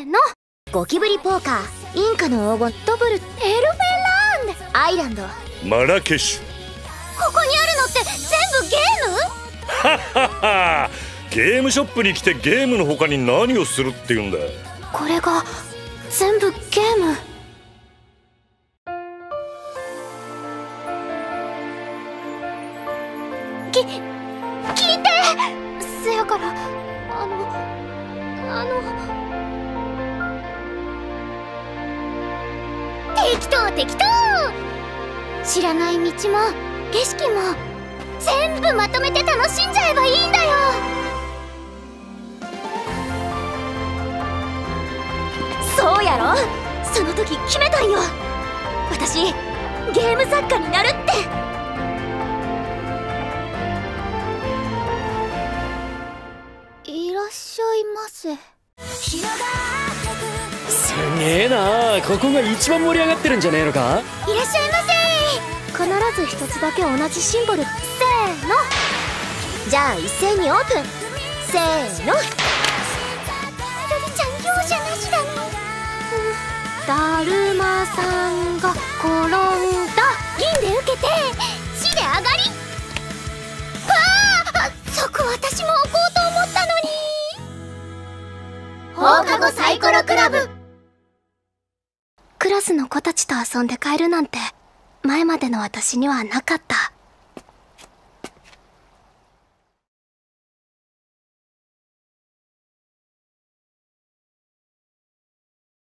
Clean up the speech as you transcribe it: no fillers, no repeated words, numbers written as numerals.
ーの。ゴキブリポーカー、インカの黄金、ドブル、エルフェランド、アイランド、 マラケシュ。 ここにあるのって全部ゲーム？ はっはっは。ゲームショップに来てゲームの他に何をするって言うんだ。 これが全部ゲーム。聞いて。せやから適当適当。知らない道も景色も全部まとめて楽しんじゃえばいいんだよ。そうやろ。その時決めたんよ。私ゲーム作家になるって。いらっしゃいませ。 すげえな。ここが一番盛り上がってるんじゃねえのか。 いらっしゃいませ。必ず一つだけ同じシンボル。せーの。じゃあ一斉にオープン。せーの。ルリちゃん容赦なしだね。だるまさんが転んだ。銀で受けて地で上がり。わあ、そこ私も置こうと思ったのに。放課後サイコロクラブ。クラスの子たちと遊んで帰るなんて前までの私にはなかった。